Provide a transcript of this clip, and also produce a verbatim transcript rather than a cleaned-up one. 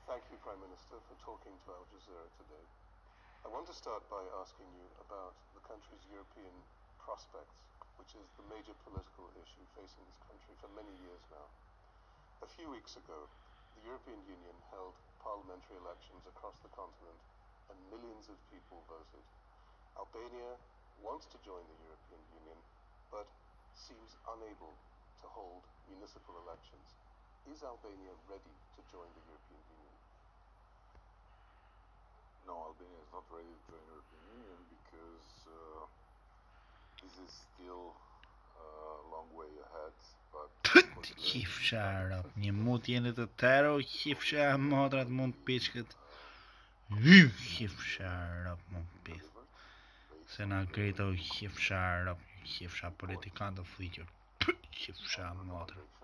Thank you, Prime Minister, for talking to Al Jazeera today. I want to start by asking you about the country's European prospects, which is the major political issue facing this country for many years now. A few weeks ago, the European Union held parliamentary elections across the continent, and millions of people voted. Albania wants to join the European Union, but seems unable to hold municipal elections. Is Albania ready to join the European Union? No, Albania is not ready to join the European Union because uh, this is still a long way ahead. But Hifshar up. Nie mot jeni të tero, hifshar madrat mund pichket. Nu hifshar up mund pith. Se na grito hifshar up, hifshar politikant of flikker. Hifshar madrat.